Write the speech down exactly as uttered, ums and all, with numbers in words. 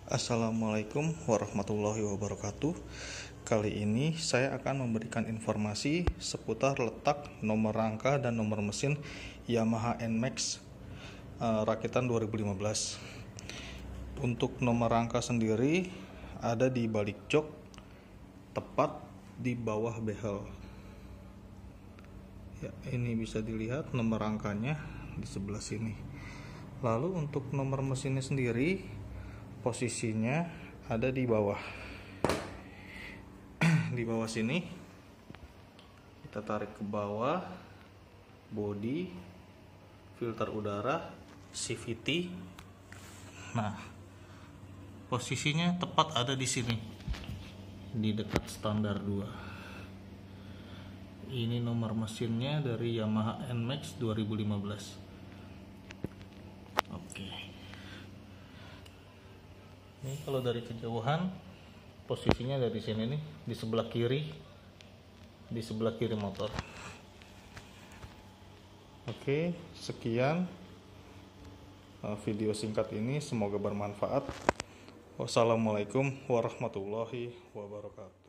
Assalamualaikum warahmatullahi wabarakatuh. Kali ini saya akan memberikan informasi seputar letak, nomor rangka, dan nomor mesin Yamaha N Max uh, rakitan dua ribu lima belas. Untuk nomor rangka sendiri ada di balik jok, tepat di bawah behel. Ya, ini bisa dilihat nomor rangkanya di sebelah sini. Lalu untuk nomor mesinnya sendiri, posisinya ada di bawah. Di bawah sini kita tarik ke bawah, bodi, filter udara, C V T. Nah, posisinya tepat ada di sini, di dekat standar dua. Ini nomor mesinnya dari Yamaha N Max dua ribu lima belas. Oke. Ini kalau dari kejauhan, posisinya dari sini nih, di sebelah kiri, di sebelah kiri motor. Oke, sekian video singkat ini, semoga bermanfaat. Wassalamualaikum warahmatullahi wabarakatuh.